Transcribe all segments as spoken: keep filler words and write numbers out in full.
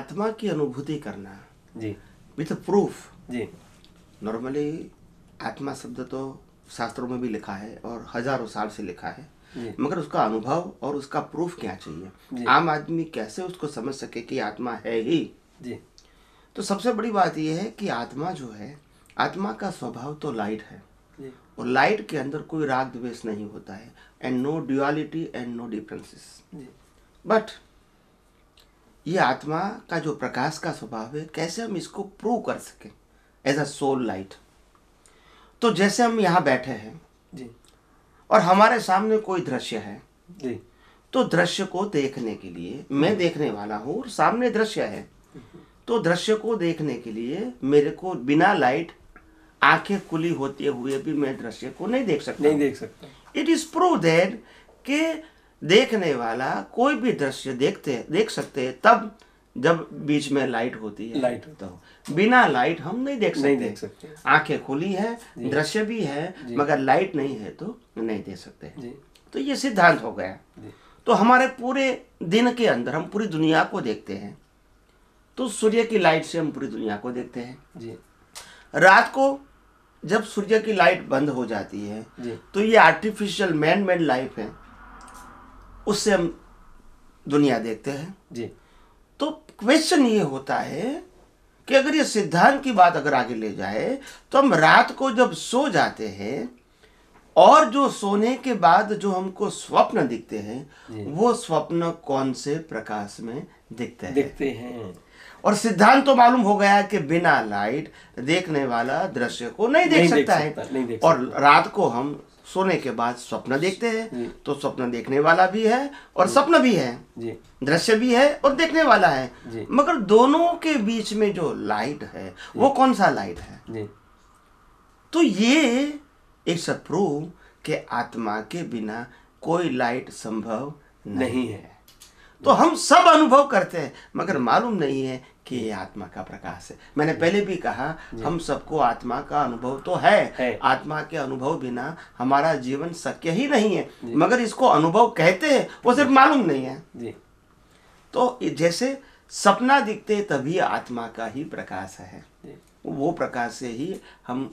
आत्मा की अनुभूति करना जी विथ प्रूफ। जी नॉर्मली आत्मा शब्द तो शास्त्रों में भी लिखा है और हजारों साल से लिखा है, जी मगर उसका अनुभव और उसका प्रूफ क्या जी। चाहिए, आम आदमी कैसे उसको समझ सके कि आत्मा है ही। जी तो सबसे बड़ी बात यह है कि आत्मा जो है, आत्मा का स्वभाव तो लाइट है, जी और लाइट के अंदर कोई राग द्वेष नहीं होता है, and no duality and no differences. जी बट ये आत्मा का जो प्रकाश का स्वभाव है, कैसे हम इसको प्रूव कर सकें एज अ सोल लाइट। तो जैसे हम यहाँ बैठे हैं जी और हमारे सामने कोई दृश्य है, जी तो दृश्य को देखने के लिए मैं देखने वाला हूँ और सामने दृश्य है, तो दृश्य को देखने के लिए मेरे को बिना लाइट आंखें खुली होते हुए भी मैं दृश्य को नहीं देख सकता। नहीं देख सकता। इट इज प्रूव दैट कि देखने वाला कोई भी दृश्य देखते देख सकते हैं तब जब बीच में लाइट होती है। लाइट तो बिना लाइट हम नहीं देख सकते, नहीं देख सकते। आंखें खुली है, दृश्य भी है, मगर लाइट नहीं है तो नहीं देख सकते। जी तो ये सिद्धांत हो गया। जी तो हमारे पूरे दिन के अंदर हम पूरी दुनिया को देखते हैं, तो सूर्य की लाइट से हम पूरी दुनिया को देखते हैं। जी रात को जब सूर्य की लाइट बंद हो जाती है, जी तो ये आर्टिफिशियल मैन मेड लाइफ है, उससे हम दुनिया देखते हैं। जी तो क्वेश्चन ये होता है कि अगर ये सिद्धांत की बात अगर आगे ले जाए, तो हम रात को जब सो जाते हैं और जो सोने के बाद जो हमको स्वप्न दिखते हैं, वो स्वप्न कौन से प्रकाश में दिखते हैं दिखते हैं। और सिद्धांत तो मालूम हो गया कि बिना लाइट देखने वाला दृश्य को नहीं देख नहीं देख सकता सकता, नहीं है। देख और सकता। रात को हम सोने के बाद स्वप्न देखते हैं, जी। तो स्वप्न देखने वाला भी है और स्वप्न भी है, जी दृश्य भी है और देखने वाला है। जी। मगर दोनों के बीच में जो लाइट है वो कौन सा लाइट है? जी तो ये इट्स अ प्रूव कि आत्मा के बिना कोई लाइट संभव नहीं, नहीं है। है। तो हम सब अनुभव करते हैं, मगर मालूम नहीं है कि ये आत्मा का प्रकाश है। मैंने पहले भी कहा, हम सबको आत्मा का अनुभव तो है, है। आत्मा के अनुभव बिना हमारा जीवन शक्य ही नहीं है, मगर इसको अनुभव कहते हैं, वो सिर्फ मालूम नहीं है। जी तो जैसे सपना दिखते तभी आत्मा का ही प्रकाश है, जी वो प्रकाश से ही हम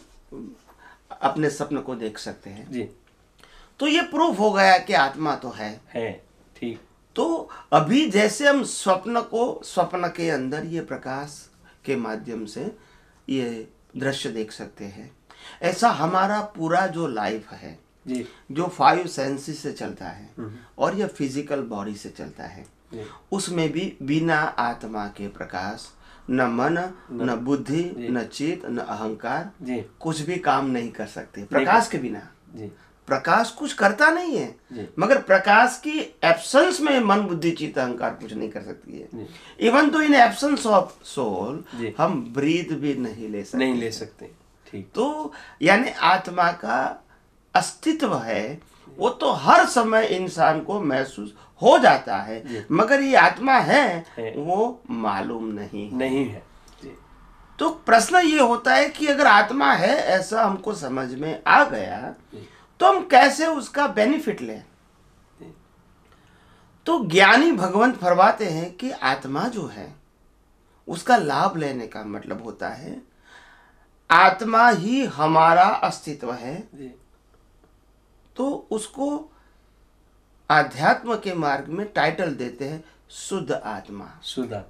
अपने सपन को देख सकते हैं। जी तो ये प्रूफ हो गया कि आत्मा तो है। है। ठीक। तो अभी जैसे हम स्वप्न को स्वप्न के अंदर ये प्रकाश के माध्यम से ये दृश्य देख सकते हैं, ऐसा हमारा पूरा जो लाइफ है, जी जो फाइव सेंसेस से चलता है और ये फिजिकल बॉडी से चलता है, जी उसमें भी बिना आत्मा के प्रकाश न मन, न बुद्धि, न चित्त, न अहंकार जी कुछ भी काम नहीं कर सकते। प्रकाश के बिना जी प्रकाश कुछ करता नहीं जी। है, मगर प्रकाश की एब्सेंस में मन बुद्धि चित्त अहंकार कुछ नहीं कर सकती है। इवन तो इन एब्सेंस ऑफ सोल हम ब्रीथ भी नहीं ले सकते, नहीं ले सकते। ठीक। तो यानी आत्मा का अस्तित्व है, वो तो हर समय इंसान को महसूस हो जाता है, मगर ये आत्मा है, है। वो मालूम नहीं है। नहीं है। जी तो प्रश्न ये होता है कि अगर आत्मा है ऐसा हमको समझ में आ गया, तो हम कैसे उसका बेनिफिट लें? तो ज्ञानी भगवंत फरमाते हैं कि आत्मा जो है उसका लाभ लेने का मतलब होता है, आत्मा ही हमारा अस्तित्व है, जी तो उसको आध्यात्म के मार्ग में टाइटल देते हैं शुद्ध आत्मा। शुद्ध आत्मा।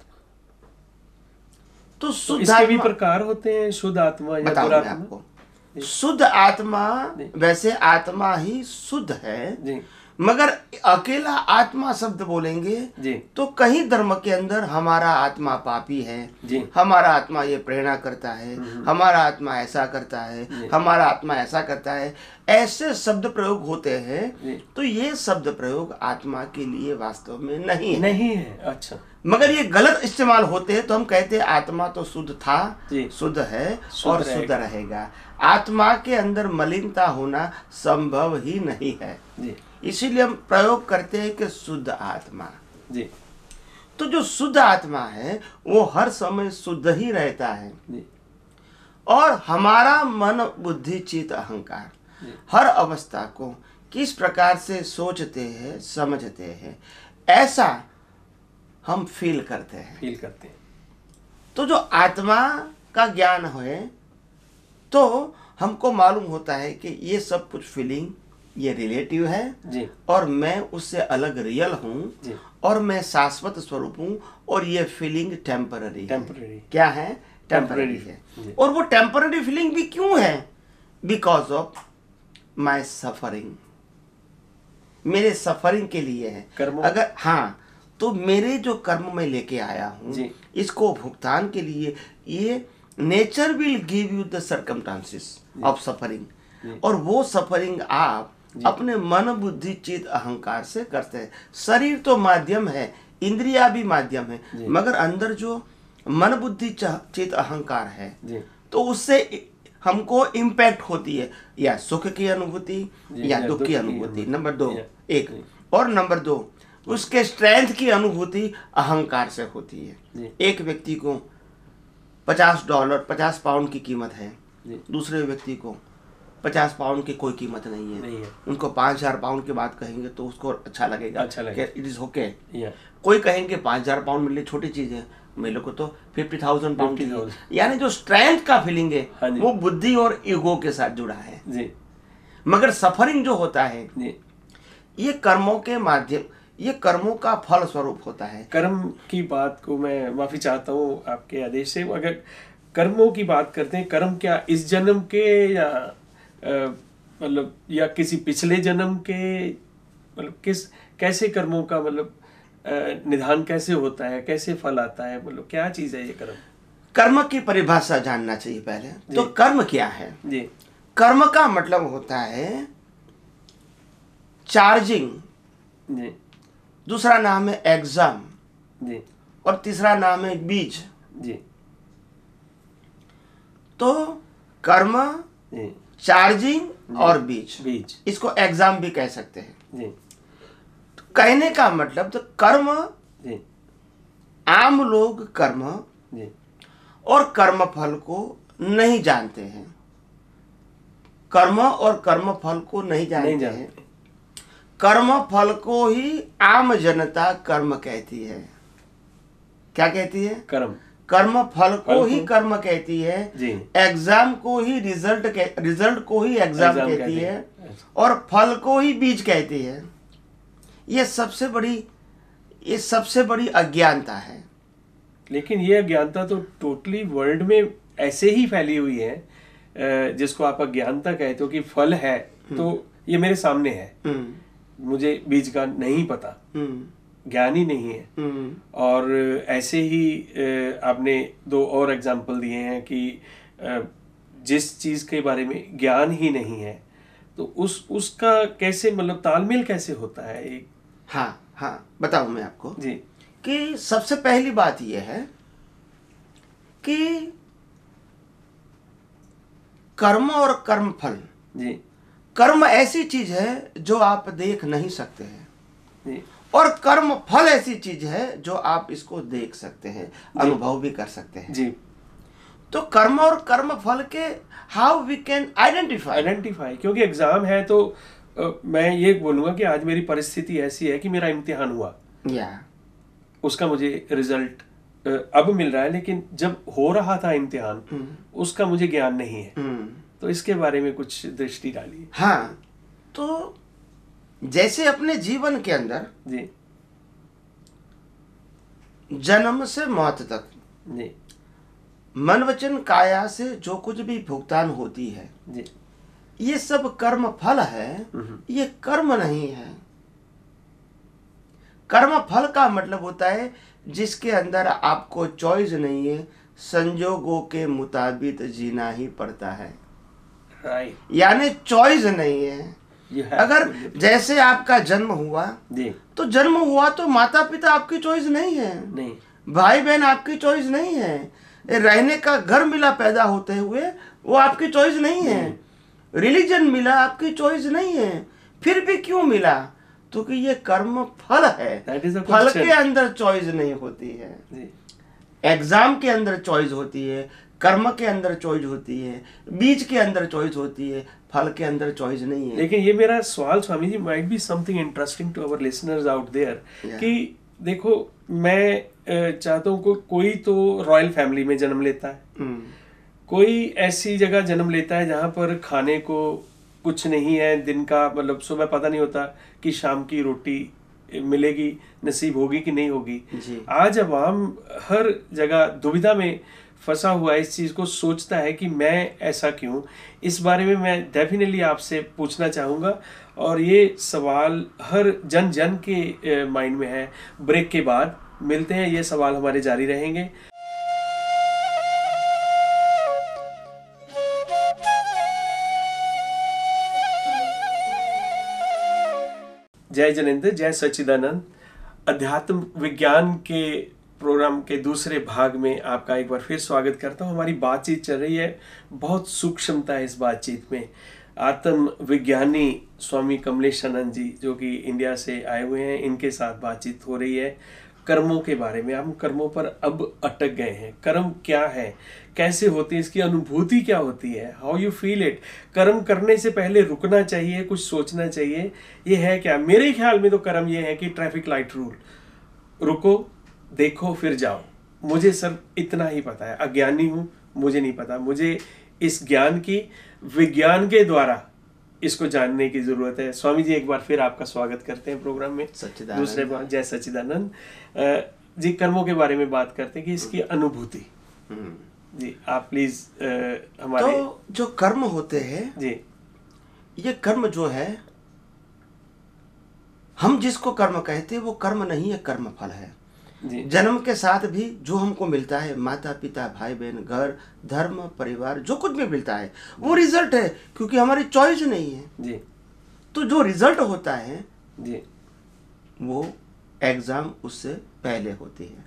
तो तो शुद्ध इसके भी आत्मा प्रकार होते हैं, शुद्ध आत्मा या बताऊं मैं दुरात्मा? आपको। शुद्ध आत्मा, वैसे आत्मा ही शुद्ध है, जी मगर अकेला आत्मा शब्द बोलेंगे जी तो कहीं धर्म के अंदर हमारा आत्मा पापी है, जी हमारा आत्मा ये प्रेरणा करता है, हमारा आत्मा ऐसा करता है, हमारा आत्मा ऐसा करता है, ऐसे शब्द प्रयोग होते हैं। तो ये शब्द प्रयोग आत्मा के लिए वास्तव में नहीं है। नहीं है। अच्छा। मगर ये गलत इस्तेमाल होते हैं, तो हम कहते हैं आत्मा तो शुद्ध था, जी। शुद्ध है शुद्ध और रहेगा। शुद्ध रहेगा। आत्मा के अंदर मलिनता होना संभव ही नहीं है, जी इसीलिए हम प्रयोग करते हैं कि शुद्ध आत्मा। जी तो जो शुद्ध आत्मा है वो हर समय शुद्ध ही रहता है, जी और हमारा मन बुद्धि चित्त अहंकार हर अवस्था को किस प्रकार से सोचते हैं समझते हैं, ऐसा हम फील करते हैं। फील करते हैं। तो जो आत्मा का ज्ञान है तो हमको मालूम होता है कि ये सब कुछ फीलिंग ये रिलेटिव है जी और मैं उससे अलग रियल हूँ जी और मैं शाश्वत स्वरूप हूँ और ये फीलिंग टेम्पररी है। टेम्पररी क्या है? टेम्पररी Temporary, है। जी। और वो टेम्पररी फीलिंग भी क्यों है? बिकॉज ऑफ माई सफरिंग, मेरे सफरिंग के लिए है। कर्मों अगर हाँ, तो मेरे जो कर्म मैं लेके आया हूँ जी। इसको भुगतान के लिए ये nature will give you the circumstances of suffering, और वो सफरिंग आप अपने मन बुद्धि चित अहंकार से करते हैं। शरीर तो माध्यम है, इंद्रिया भी माध्यम है, मगर अंदर जो मन बुद्धि चित अहंकार है जी तो उससे हमको इम्पैक्ट होती है, या सुख की अनुभूति या दुख की अनुभूति। नंबर दो एक, और नंबर दो उसके स्ट्रेंथ की अनुभूति अहंकार से होती है। एक व्यक्ति को पचास डॉलर पचास पाउंड की कीमत है, दूसरे व्यक्ति को पचास पाउंड की कोई कीमत नहीं है, नहीं है। उनको पाँच हजार पाउंड की बात कहेंगे तो उसको अच्छा लगेगा, अच्छा लगेगा। It is okay. या कोई कहेंगे पाँच हजार पाउंड मिले छोटी चीज है, मेरे को तो फिफ्टी थाउजेंड पाउंड फिफ्टी चाहिए। थाउजेंड यानी जो स्ट्रेंथ का फीलिंग है हाँ जी। वो बुद्धि और ईगो के साथ जुड़ा है। जी मगर सफरिंग जो होता है जी ये कर्मों के माध्यम, ये कर्मों का फल स्वरूप होता है। कर्म की बात को मैं माफी चाहता हूँ आपके आदेश से। अगर कर्मों की बात करते हैं, कर्म क्या इस जन्म के या अ, मतलब या किसी पिछले जन्म के, मतलब किस कैसे कर्मों का मतलब अ, निधान कैसे होता है, कैसे फल आता है, मतलब क्या चीज है ये कर्म? कर्म की परिभाषा जानना चाहिए पहले। तो कर्म क्या है? जी कर्म का मतलब होता है चार्जिंग, जी दूसरा नाम है एग्जाम, जी और तीसरा नाम है बीज। जी तो कर्म, जी चार्जिंग और बीज, बीज इसको एग्जाम भी कह सकते हैं। जी तो कहने का मतलब तो कर्म, जी आम लोग कर्म जी और कर्म फल को नहीं जानते हैं, कर्म और कर्म फल को नहीं जानते, नहीं हैं। जानते। कर्म फल को ही आम जनता कर्म कहती है। क्या कहती है? कर्म कर्म फल को फल ही को- कर्म कहती है, जी एग्जाम को ही रिजल्ट कह, रिजल्ट को ही एग्जाम एग्जाम कहती कहती है, है। और फल को ही बीज कहती है। ये सबसे बड़ी ये सबसे बड़ी अज्ञानता है। लेकिन ये अज्ञानता तो टोटली वर्ल्ड में ऐसे ही फैली हुई है, अ, जिसको आप अज्ञानता कहते हो कि फल है तो ये मेरे सामने है, हम्म, मुझे बीज का नहीं पता, हम्म, ज्ञान ही नहीं है। हम्म, और ऐसे ही अ, आपने दो और एग्जाम्पल दिए हैं कि अ, जिस चीज के बारे में ज्ञान ही नहीं है तो उस उसका कैसे मतलब तालमेल कैसे होता है एक? हाँ हाँ, बताऊं मैं आपको जी कि सबसे पहली बात यह है कि कर्म और कर्म फल, जी कर्म ऐसी चीज है जो आप देख नहीं सकते हैं, जी और कर्म फल ऐसी चीज है जो आप इसको देख सकते हैं, अनुभव भी कर सकते हैं। जी तो कर्म और कर्म फल के how we can identify identify, क्योंकि एग्जाम है तो अ, मैं ये बोलूंगा कि आज मेरी परिस्थिति ऐसी है कि मेरा इम्तिहान हुआ, या उसका मुझे रिजल्ट अब मिल रहा है, लेकिन जब हो रहा था इम्तिहान उसका मुझे ज्ञान नहीं है। हम्म, तो इसके बारे में कुछ दृष्टि डालिए। हाँ, तो जैसे अपने जीवन के अंदर जी जन्म से मौत तक जी मन वचन काया से जो कुछ भी भुगतान होती है, जी ये सब कर्म फल है, ये कर्म नहीं है। कर्म फल का मतलब होता है जिसके अंदर आपको चॉइस नहीं है, संजोगों के मुताबिक जीना ही पड़ता है। राइट, यानी चॉइस नहीं है। you have अगर to live। जैसे आपका जन्म हुआ जी तो जन्म हुआ तो माता पिता आपकी चॉइस नहीं है, नहीं, भाई बहन आपकी चॉइस नहीं है, रहने का घर मिला पैदा होते हुए वो आपकी चॉइस नहीं है, रिलीजन मिला आपकी चॉइस नहीं है, फिर भी क्यों मिला? तो कि ये कर्म फल है। That is the फल question। के अंदर चॉइस नहीं होती है, जी एग्जाम के अंदर चॉइस होती है, कर्म के अंदर चॉइस होती है, बीज के अंदर चॉइस होती है, फल के अंदर चॉइस नहीं है। लेकिन ये मेरा सवाल Swami ji might be something interesting to our listeners out there Yeah. कि देखो मैं अ, चाहता हूँ को, कोई तो रॉयल फैमिली में जन्म लेता है, हम्म, कोई ऐसी जगह जन्म लेता है जहाँ पर खाने को कुछ नहीं है, दिन का मतलब सुबह पता नहीं होता कि शाम की रोटी मिलेगी, नसीब होगी कि नहीं होगी। जी। आज अवाम हर जगह दुविधा में फंसा हुआ है, इस चीज़ को सोचता है कि मैं ऐसा क्यों। इस बारे में मैं डेफिनेटली आपसे पूछना चाहूँगा, और ये सवाल हर जन जन के माइंड में है। ब्रेक के बाद मिलते हैं, ये सवाल हमारे जारी रहेंगे। जय जनेंद्र, जय सच्चिदानंद। अध्यात्म विज्ञान के प्रोग्राम के दूसरे भाग में आपका एक बार फिर स्वागत करता हूँ। हमारी बातचीत चल रही है, बहुत सूक्ष्मता है इस बातचीत में। आत्म विज्ञानी स्वामी कमलेशानंद जी जो कि इंडिया से आए हुए हैं, इनके साथ बातचीत हो रही है कर्मों के बारे में। हम कर्मों पर अब अटक गए हैं। कर्म क्या है, कैसे होती है, इसकी अनुभूति क्या होती है, हाउ यू फील इट। कर्म करने से पहले रुकना चाहिए, कुछ सोचना चाहिए, ये है क्या। मेरे ख्याल में तो कर्म ये है कि ट्रैफिक लाइट रूल, रुको, देखो, फिर जाओ। मुझे सर इतना ही पता है, अज्ञानी हूं, मुझे नहीं पता। मुझे इस ज्ञान की विज्ञान के द्वारा इसको जानने की जरूरत है। स्वामी जी, एक बार फिर आपका स्वागत करते हैं प्रोग्राम में, दूसरे बार। जय सच्चिदानंद जी। कर्मों के बारे में बात करते हैं कि इसकी अनुभूति जी, आप प्लीज हमारे। तो जो कर्म होते हैं जी, ये कर्म जो है, हम जिसको कर्म कहते हैं वो कर्म नहीं है, कर्म फल है जी। जन्म के साथ भी जो हमको मिलता है, माता पिता, भाई बहन, घर, धर्म, परिवार, जो कुछ भी मिलता है वो रिजल्ट है, क्योंकि हमारी चॉइस नहीं है जी। तो जो रिजल्ट होता है जी, वो एग्जाम उससे पहले होती है।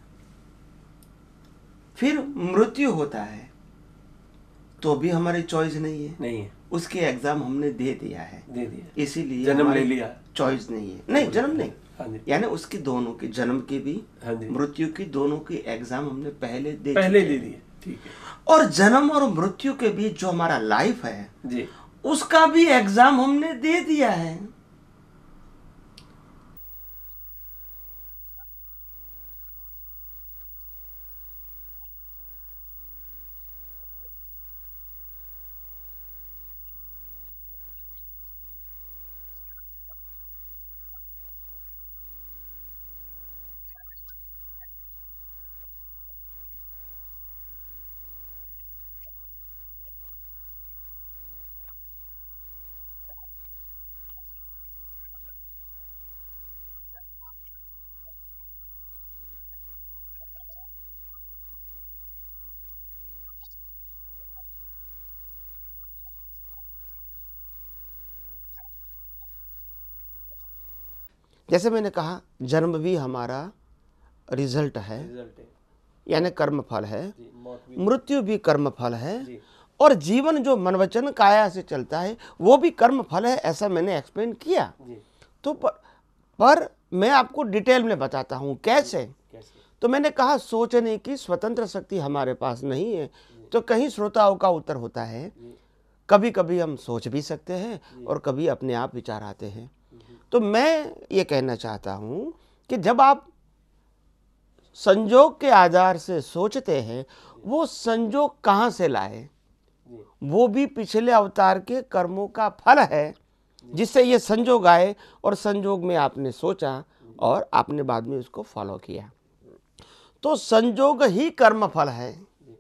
फिर मृत्यु होता है तो भी हमारी चॉइस नहीं है, नहीं है, उसके एग्जाम हमने दे दिया है, दे दिया, इसीलिए जन्म ले लिया, चॉइस नहीं है। नहीं, जन्म नहीं, हाँ जी, यानी उसकी दोनों की, जन्म की भी हाँ जी, मृत्यु की, दोनों की एग्जाम हमने पहले दे पहले चुके दे हैं। दिए, ठीक है और जन्म और मृत्यु के बीच जो हमारा लाइफ है जी। उसका भी एग्जाम हमने दे दिया है। जैसे मैंने कहा, जन्म भी हमारा रिजल्ट है, रिजल्ट है यानी कर्म फल है, जी, मौत भी मृत्यु भी कर्म फल है, जी, और जीवन जो मन वचन काया से चलता है वो भी कर्म फल है, ऐसा मैंने एक्सप्लेन किया। जी। तो पर, पर मैं आपको डिटेल में बताता हूँ कैसे। कैसे? तो मैंने कहा, सोचने की स्वतंत्र शक्ति हमारे पास नहीं है। तो कहीं श्रोताओं का उत्तर होता है, जी, कभी कभी हम सोच भी सकते हैं और कभी अपने आप विचार आते हैं। तो मैं ये कहना चाहता हूँ कि जब आप संजोग के आधार से सोचते हैं, वो संजोग कहाँ से लाए, जी, वो भी पिछले अवतार के कर्मों का फल है, जिससे ये संजोग आए और संजोग में आपने सोचा और आपने बाद में उसको फॉलो किया। तो संजोग ही कर्म फल है।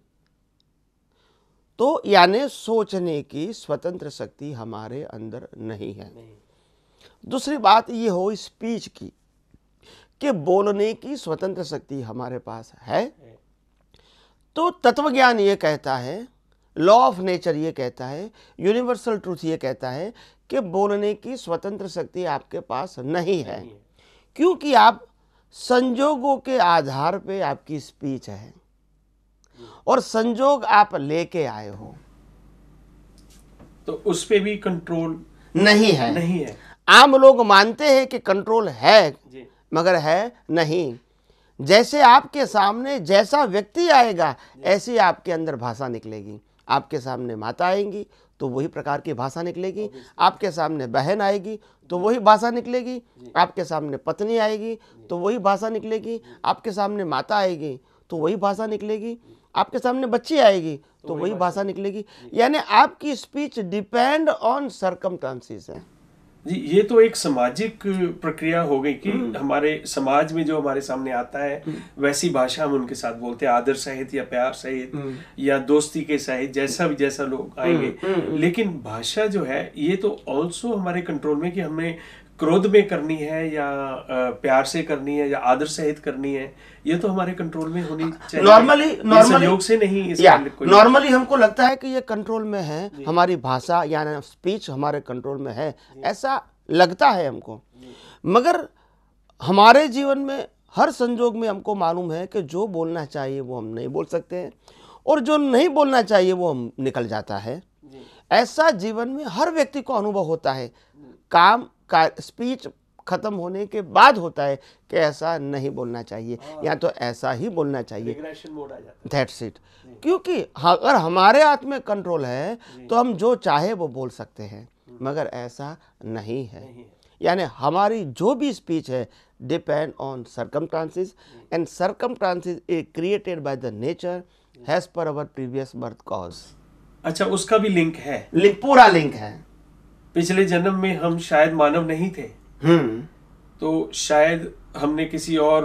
तो यानी सोचने की स्वतंत्र शक्ति हमारे अंदर नहीं है। नहीं, दूसरी बात ये हो स्पीच की, कि बोलने की स्वतंत्र शक्ति हमारे पास है। है, तो तत्वज्ञान ये कहता है, लॉ ऑफ नेचर ये कहता है, यूनिवर्सल ट्रूथ ये कहता है कि बोलने की स्वतंत्र शक्ति आपके पास नहीं है, नहीं है, क्योंकि आप संजोगों के आधार पे आपकी स्पीच है और संजोग आप लेके आए हो, तो उस पे भी कंट्रोल नहीं है। नहीं है। आम लोग मानते हैं कि कंट्रोल है, जी, मगर है नहीं। जैसे आपके सामने जैसा व्यक्ति आएगा, ऐसी आपके अंदर भाषा निकलेगी। आपके सामने माता आएंगी तो वही प्रकार की भाषा निकलेगी। आपके सामने बहन आएगी तो वही भाषा निकलेगी। आपके सामने पत्नी आएगी तो वही भाषा निकलेगी। आपके सामने माता आएगी तो वही भाषा निकलेगी। आपके सामने बच्ची आएगी तो वही भाषा निकलेगी। यानी आपकी स्पीच डिपेंड ऑन सर्कमस्टांसेस है जी। ये तो एक सामाजिक प्रक्रिया हो गई कि हमारे समाज में जो हमारे सामने आता है वैसी भाषा हम उनके साथ बोलते हैं, आदर सहित या प्यार सहित या दोस्ती के सहित, जैसा भी जैसा लोग आएंगे। लेकिन भाषा जो है ये तो ऑल्सो हमारे कंट्रोल में कि हमें क्रोध में करनी है या प्यार से करनी है या आदर सहित करनी है, ये तो हमारे कंट्रोल में होनी चाहिए। नॉर्मली नॉर्मली संयोग से नहीं, नॉर्मली हमको लगता है कि ये कंट्रोल में है, हमारी भाषा यानी स्पीच हमारे कंट्रोल में है, ऐसा लगता है हमको। मगर हमारे जीवन में हर संजोग में हमको मालूम है कि जो बोलना चाहिए वो हम नहीं बोल सकते हैं और जो नहीं बोलना चाहिए वो हम निकल जाता है। ऐसा जीवन में हर व्यक्ति को अनुभव होता है। काम का स्पीच खत्म होने के बाद होता है कि ऐसा नहीं बोलना चाहिए या तो ऐसा ही बोलना चाहिए। That's it. क्योंकि अगर हमारे हाथ में कंट्रोल है तो हम जो चाहे वो बोल सकते हैं, मगर ऐसा नहीं है। यानी हमारी जो भी स्पीच है depend on circumstances and circumstances is created by the nature as per our previous birth cause. अच्छा, उसका भी लिंक है, लिंक पूरा लिंक है। पिछले जन्म में हम शायद मानव नहीं थे, हम्म तो शायद हमने किसी और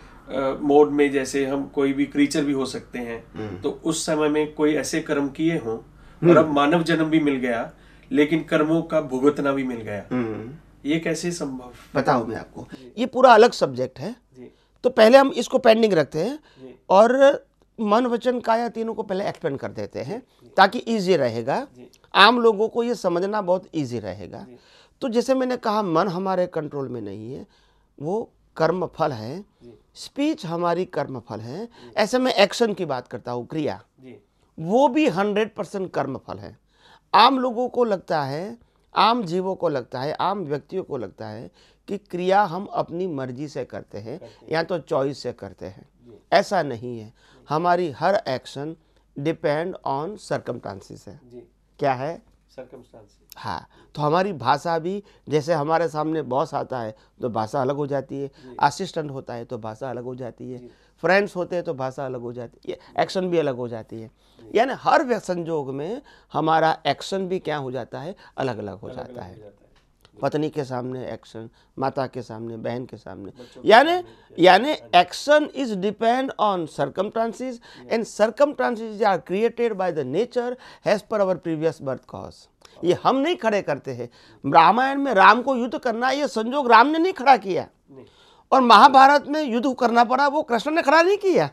मोड में, जैसे हम कोई भी क्रीचर भी हो सकते हैं, तो उस समय में कोई ऐसे कर्म किए हों और अब मानव जन्म भी मिल गया, लेकिन कर्मों का भुगतना भी मिल गया। ये कैसे संभव? बताओ मैं आपको, ये पूरा अलग सब्जेक्ट है। तो पहले हम इसको पेंडिंग रखते हैं और मन वचन काया तीनों को पहले एक्सप्लेन कर देते हैं ताकि इजी रहेगा, आम लोगों को ये समझना बहुत इजी रहेगा। तो जैसे मैंने कहा, मन हमारे कंट्रोल में नहीं है, वो कर्म फल है। स्पीच हमारी कर्म फल है। ऐसे में एक्शन की बात करता हूँ, क्रिया, वो भी हंड्रेड परसेंट कर्म फल है। आम लोगों को लगता है, आम जीवों को लगता है, आम व्यक्तियों को लगता है कि क्रिया हम अपनी मर्जी से करते हैं या तो चॉइस से करते हैं। ऐसा नहीं है। हमारी हर एक्शन डिपेंड ऑन सर्कमस्टांसेस है। क्या है? सर्कमस्टांसेस। हाँ, तो हमारी भाषा भी, जैसे हमारे सामने बॉस आता है तो भाषा अलग हो जाती है, असिस्टेंट होता है तो भाषा अलग हो जाती है, फ्रेंड्स होते हैं तो भाषा अलग हो जाती है, एक्शन भी अलग हो जाती है। यानी हर संजोग में हमारा एक्शन भी क्या हो जाता है? अलग अलग हो जाता है। पत्नी के सामने एक्शन, माता के सामने, बहन के सामने, यानी यानी action is depend on circumstances and circumstances are created by the nature as per our previous birth cause. ये हम नहीं खड़े करते हैं। रामायण में राम को युद्ध करना, ये संजोग राम ने नहीं खड़ा किया, और महाभारत में युद्ध करना पड़ा, वो कृष्ण ने खड़ा नहीं किया।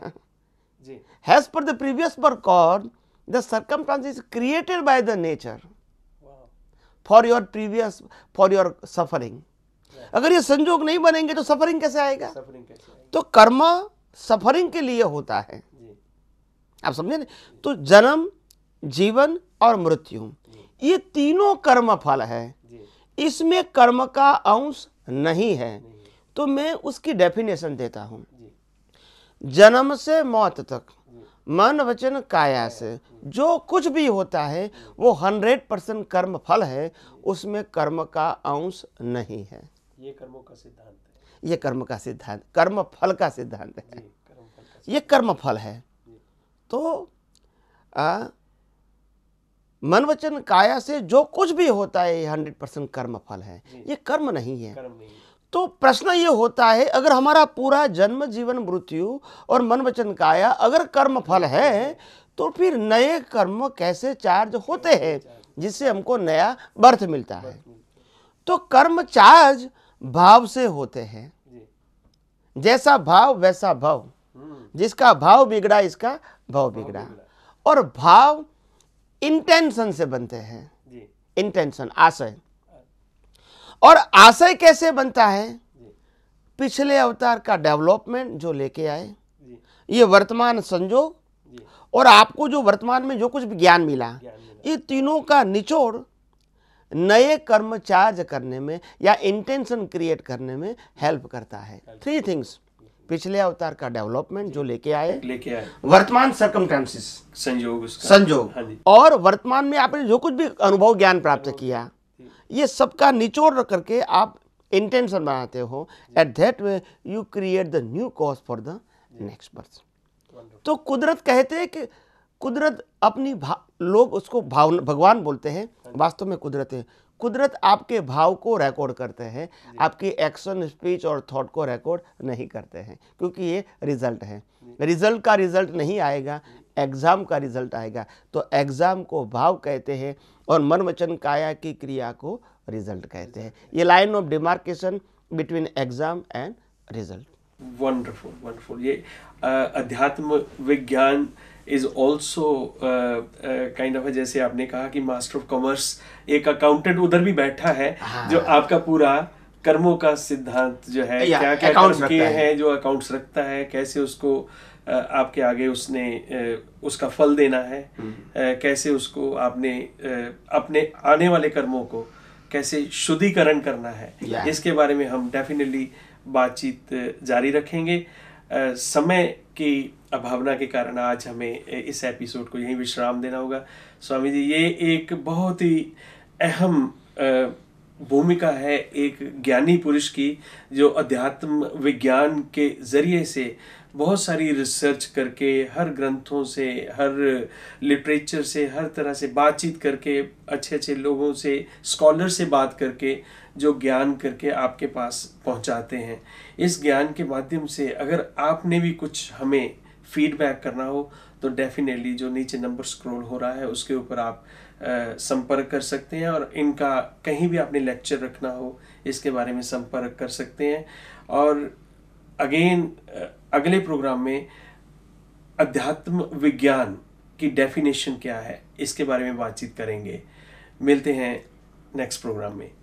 As per the previous birth cause the circumstances created by the nature for your previous for your suffering. अगर ये संजोग नहीं बनेंगे तो सफरिंग कैसे आएगा? सफरिंग कैसे आएगा? तो कर्म सफरिंग के लिए होता है। आप समझे ना? तो जन्म, जीवन और मृत्यु, ये तीनों कर्म फल है। इसमें कर्म का अंश नहीं है। तो मैं उसकी डेफिनेशन देता हूं। जन्म से मौत तक मन वचन काया से जो कुछ भी होता है वो हंड्रेड परसेंट कर्म फल है, उसमें कर्म का अंश नहीं है। ये कर्मों का सिद्धांत है। ये कर्म का सिद्धांत, कर्म फल का सिद्धांत है। ये कर्म फल है। तो आ, मन वचन काया से जो कुछ भी होता है ये हंड्रेड परसेंट कर्म फल है, ये कर्म नहीं है। कर्म नहीं। तो प्रश्न ये होता है, अगर हमारा पूरा जन्म, जीवन, मृत्यु और मन वचन काया अगर कर्म फल है तो फिर नए कर्म कैसे चार्ज होते हैं जिससे हमको नया बर्थ मिलता है? तो कर्म चार्ज भाव से होते हैं। जैसा भाव वैसा भाव, जिसका भाव बिगड़ा इसका भाव बिगड़ा। और भाव इंटेंशन से बनते हैं। इंटेंशन, आशय। और आशय कैसे बनता है? पिछले अवतार का डेवलपमेंट जो लेके आए, ये वर्तमान संजोग, और आपको जो वर्तमान में जो कुछ भी ज्ञान मिला, ये तीनों का निचोड़ नए कर्म चार्ज करने में या इंटेंशन क्रिएट करने में हेल्प करता है। थ्री थिंग्स, पिछले अवतार का डेवलपमेंट जो लेके आए, लेके आए वर्तमान सर्कमस्टेंसेस, संयोग उसका संजोग, हाँ जी, और वर्तमान में आपने जो कुछ भी अनुभव ज्ञान प्राप्त किया, ये सबका निचोड़ रख करके आप इंटेंशन बनाते हो। At that way you create the new cause for the next birth. तो कुदरत कहते हैं कि कुदरत अपनी भा लोग उसको भाव भगवान बोलते हैं, वास्तव में कुदरत है। कुदरत आपके भाव को रिकॉर्ड करते हैं, आपकी एक्शन, स्पीच और थॉट को रिकॉर्ड नहीं करते हैं, क्योंकि ये रिजल्ट है। रिजल्ट का रिजल्ट नहीं आएगा, एग्जाम का रिजल्ट आएगा। तो एग्जाम को भाव कहते हैं और मन वचन काया की क्रिया को रिजल्ट कहते हैं। ये line of demarcation between exam and result. Wonderful wonderful. ये अध्यात्म विज्ञान इज ऑल्सो काइंड ऑफ, जैसे आपने कहा कि मास्टर ऑफ कॉमर्स, एक अकाउंटेंट उधर भी बैठा है हाँ। जो आपका पूरा कर्मों का सिद्धांत जो है, या, क्या क्या accounts कर्म किए रखता है। हैं, जो अकाउंट्स रखता है, कैसे उसको uh, आपके आगे उसने uh, उसका फल देना है, uh, कैसे उसको आपने uh, अपने आने वाले कर्मों को कैसे शुद्धिकरण करना है, या। इसके बारे में हम डेफिनेटली बातचीत जारी रखेंगे। uh, समय की अभावना के कारण आज हमें इस एपिसोड को यहीं विश्राम देना होगा। स्वामी जी, ये एक बहुत ही अहम भूमिका है एक ज्ञानी पुरुष की, जो अध्यात्म विज्ञान के जरिए से बहुत सारी रिसर्च करके, हर ग्रंथों से, हर लिटरेचर से, हर तरह से बातचीत करके, अच्छे अच्छे लोगों से, स्कॉलर से बात करके जो ज्ञान करके आपके पास पहुंचाते हैं। इस ज्ञान के माध्यम से अगर आपने भी कुछ हमें फीडबैक करना हो तो डेफिनेटली जो नीचे नंबर स्क्रॉल हो रहा है उसके ऊपर आप आ, संपर्क कर सकते हैं, और इनका कहीं भी आपने लेक्चर रखना हो इसके बारे में संपर्क कर सकते हैं। और अगेन अगले प्रोग्राम में अध्यात्म विज्ञान की डेफिनेशन क्या है इसके बारे में बातचीत करेंगे। मिलते हैं नेक्स्ट प्रोग्राम में।